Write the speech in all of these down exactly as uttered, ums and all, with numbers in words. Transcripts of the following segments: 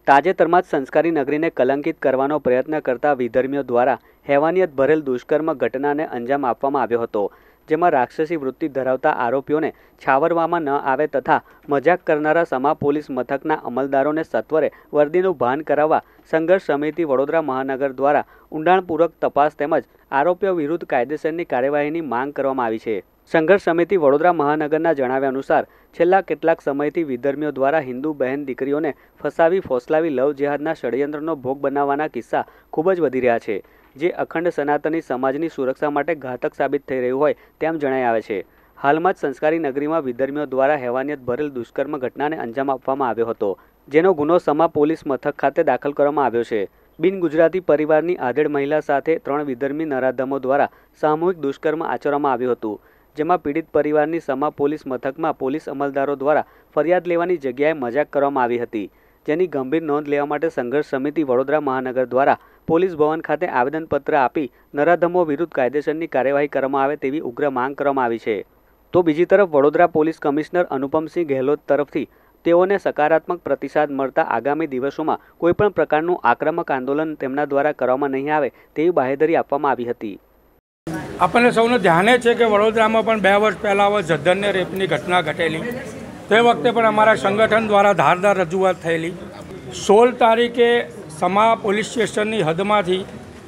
તાજેતરમાં જ સંસ્કારી નગરીને કલંકિત કરવાનો પ્રયત્ન કરતા વિધર્મીઓ દ્વારા હેવાનિયત ભરેલ દુષ્કર્મ ઘટનાને અંજામ આપવામાં આવ્યો હતો, જેમાં રાક્ષસી વૃત્તિ ધરાવતા આરોપીઓને છાવરવામાં ન આવે તથા મજાક કરનારા સમા પોલીસ મથકના અમલદારોને સત્વરે વર્દીનું ભાન કરાવવા સંઘર્ષ સમિતિ વડોદરા મહાનગર દ્વારા ઊંડાણપૂર્વક તપાસ તેમજ આરોપીઓ વિરુદ્ધ કાયદેસરની કાર્યવાહીની માંગ કરવામાં આવી છે। સંઘર્ષ સમિતિ વડોદરા મહાનગરના જણાવ્યા અનુસાર છેલ્લા કેટલાક સમયથી વિધર્મીઓ દ્વારા હિન્દુ બહેન દીકરીઓને ફસાવી ફોસલાવી લવ જેહાદના ષડયંત્રનો ભોગ બનાવવાના કિસ્સા ખૂબ જ વધી રહ્યા છે, જે અખંડ સનાતની સમાજની સુરક્ષા માટે ઘાતક સાબિત થઈ રહ્યું હોય તેમ જણાઈ આવે છે। હાલમાં જ સંસ્કારી નગરીમાં વિધર્મીઓ દ્વારા હેવાનિયત ભરેલ દુષ્કર્મ ઘટનાને અંજામ આપવામાં આવ્યો હતો, જેનો ગુનો સમા પોલીસ મથક ખાતે દાખલ કરવામાં આવ્યો છે। બિન ગુજરાતી પરિવારની આધેડ મહિલા સાથે ત્રણ વિધર્મી નરાધમો દ્વારા સામૂહિક દુષ્કર્મ આચરવામાં આવ્યું હતું, જેમાં પીડિત પરિવારની સમા પોલીસ મથકમાં પોલીસ અમલદારો દ્વારા ફરિયાદ લેવાની જગ્યાએ મજાક કરવામાં આવી હતી, જેની ગંભીર નોંધ લેવા માટે સંઘર્ષ સમિતિ વડોદરા મહાનગર દ્વારા પોલીસ ભવન ખાતે આવેદનપત્ર આપી નરાધમો વિરુદ્ધ કાયદેસરની કાર્યવાહી કરવામાં આવે તેવી ઉગ્ર માંગ કરવામાં આવી છે। તો બીજી તરફ વડોદરા પોલીસ કમિશનર અનુપમસિંહ ગેહલોત તરફથી તેઓને સકારાત્મક પ્રતિસાદ મળતા આગામી દિવસોમાં કોઈપણ પ્રકારનું આક્રમક આંદોલન તેમના દ્વારા કરવામાં નહીં આવે તેવી બાહેધરી આપવામાં આવી હતી। આપણને સૌને ધ્યાને છે કે વડોદરામાં પણ બે વર્ષ પહેલાં જધન્ય રેપની ઘટના ઘટેલી, તે વખતે પણ અમારા સંગઠન દ્વારા ધારદાર રજૂઆત થયેલી। સોળ તારીખે સમા પોલીસ સ્ટેશનની હદમાંથી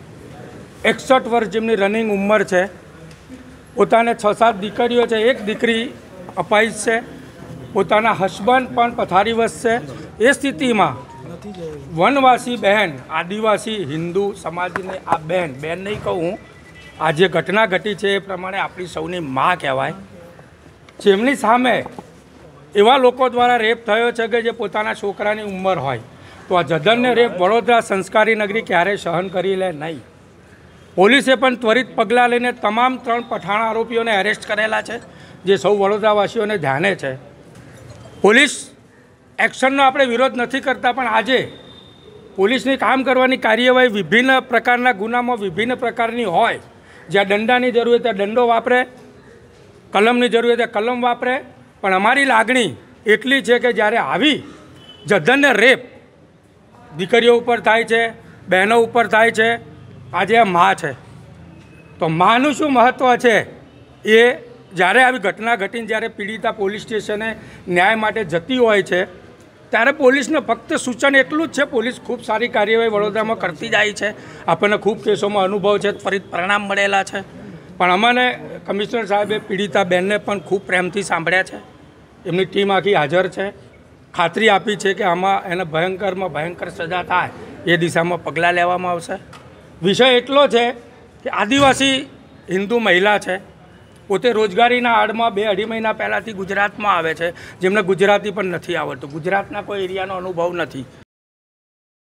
એકસઠ વર્ષ જેમની રનિંગ ઉંમર છે, પોતાને છ સાત દીકરીઓ છે, એક દીકરી અપાહિજ છે, પોતાના હસબન્ડ પણ પથારીવશ છે, એ સ્થિતિમાં વનવાસી બહેન, આદિવાસી હિન્દુ સમાજને આ બહેન બહેન નહીં કહું હું, આ જે ઘટના ઘટી છે એ પ્રમાણે આપણી સૌની મા કહેવાય, જેમની સામે એવા લોકો દ્વારા રેપ થયો છે કે જે પોતાના છોકરાની ઉંમર હોય, તો આ જધન્ય રેપ વડોદરા સંસ્કારી નગરી ક્યારેય સહન કરી લે નહીં। પોલીસે પણ ત્વરિત પગલાં લઈને તમામ ત્રણ પઠાણ આરોપીઓને એરેસ્ટ કરેલા છે, જે સૌ વડોદરાવાસીઓને ધ્યાને છે। પોલીસ એક્શનનો આપણે વિરોધ નથી કરતા, પણ આજે પોલીસની કામ કરવાની કાર્યવાહી વિભિન્ન પ્રકારના ગુનામાં વિભિન્ન પ્રકારની હોય, જ્યાં દંડાની જરૂર હોય ત્યાં દંડો વાપરે, કલમની જરૂર હોય ત્યાં કલમ વાપરે, પણ અમારી લાગણી એટલી છે કે જ્યારે આવી જધન્ય રેપ દીકરીઓ ઉપર થાય છે, બહેનો ઉપર થાય છે, આજે આ મા છે, તો માનું શું મહત્ત્વ છે એ જ્યારે આવી ઘટના ઘટીને જ્યારે પીડિતા પોલીસ સ્ટેશને ન્યાય માટે જતી હોય છે ત્યારે પોલીસને ફક્ત સૂચન એટલું જ છે, પોલીસ ખૂબ સારી કાર્યવાહી વડોદરામાં કરતી જાય છે, આપણને ખૂબ કેસોમાં અનુભવ છે, ત્વરિત પરિણામ મળેલા છે, પણ અમને કમિશનર સાહેબે પીડિતા બહેનને પણ ખૂબ પ્રેમથી સાંભળ્યા છે, એમની ટીમ આખી હાજર છે, ખાતરી આપી છે કે આમાં એને ભયંકરમાં ભયંકર સજા થાય એ દિશામાં પગલાં લેવામાં આવશે। વિષય એટલો છે કે આદિવાસી હિન્દુ મહિલા છે, પોતે રોજગારીના આડમાં બે અઢી મહિના પહેલાંથી ગુજરાતમાં આવે છે, જેમને ગુજરાતી પણ નથી આવડતું, ગુજરાતના કોઈ એરિયાનો અનુભવ નથી,